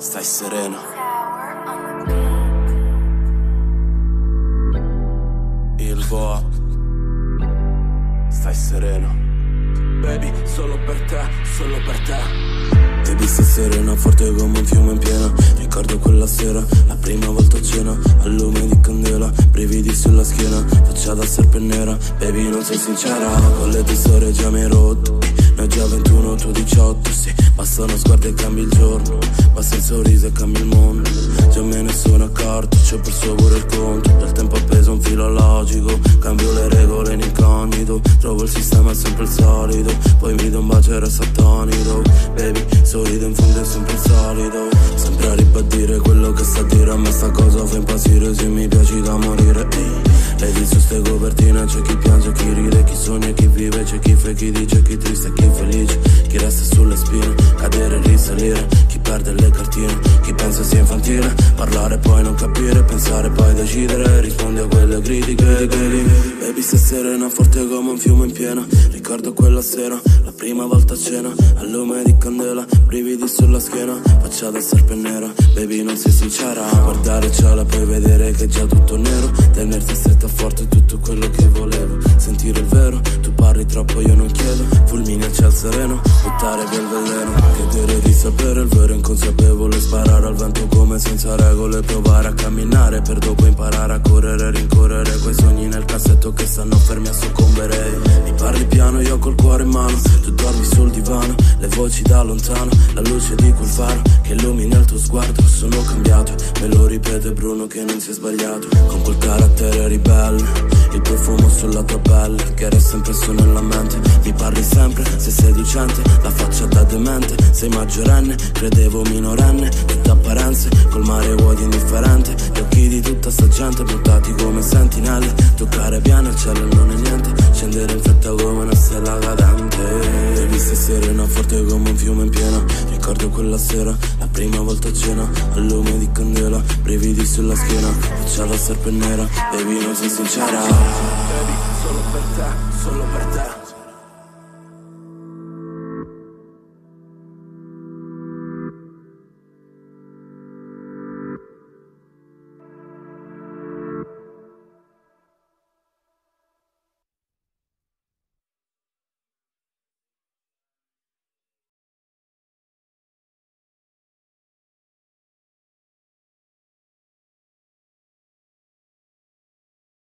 stai sereno. Il Boa, stai sereno. Baby, solo per te, solo per te. Baby, stai serena, forte come un fiume in piena. Ricordo quella sera, la prima volta a cena, al lume di candela, brividi sulla schiena, faccia da serpe nera. Baby, non sei sincera, con le tue storie già mi hai rotto. Noi già 21, tu 18, sì. Basta uno sguardo e cambi il giorno, basta il sorriso e cambi il mondo. Già me ne sono accorto, ci ho perso pure il conto. Del tempo appeso un filo logico, cambio le regole in incognito. Trovo il sistema sempre il solito, poi mi do un bacio e resto attonito. Baby, sorrido in fondo è sempre il solito, sempre a ribadire quello che sta a dire. A me sta cosa fa impazzire, se mi piaci da morire. Vedi su ste copertine, c'è chi piange, chi ride, chi sogna e chi vive. C'è chi fa, chi dice, chi triste e chi felice, chi resta sulle spine, cadere e risalire, chi perde le cartine, chi pensa sia infantile, parlare e poi non capire, pensare e poi decidere, rispondi a quelle critiche che vivi. Baby, stai serena, forte come un fiume in piena. Ricordo quella sera, la prima volta a cena, al lume di candela, brividi sulla schiena, faccia da serpe nera. Baby, non sei sincera, guardare il cielo e poi vedere che è già tutto nero, tenerti stretta forte tutto quello che volevo, sentire il vero, tu parli troppo io non chiedo, fulmini al cielo sereno, buttare via il veleno, chiedere di sapere il vero inconsapevole, sparare al vento come senza regole, provare a camminare per dopo imparare a correre, rincorrere quei sogni nel cassetto che stanno fermi a soccombere. Mi parli piano, io col cuore in mano, tu dormi sul divano, le voci da lontano, la luce di quel faro che illumina il tuo sguardo. Sono cambiato, me lo ripete Bruno che non si è sbagliato, con quel carattere ribelle, il profumo sulla tua pelle che resta impresso nella mente. Mi parli sempre, sei seducente, la faccia da demente, sei maggiorenne, credevo minorenne, tutte apparenze, col mare vuoti indifferente, gli occhi di tutta sta gente buttati come sentinelle, toccare piano il cielo e non è niente, scendere in fretta come una stella cadente. Baby, stai serena, forte come un fiume in piena. Ricordo quella sera, la prima volta a cena, al lume di candela, brividi sulla schiena, faccia da serpe nera. Baby, non sei sincera. Baby, solo per te, solo per te.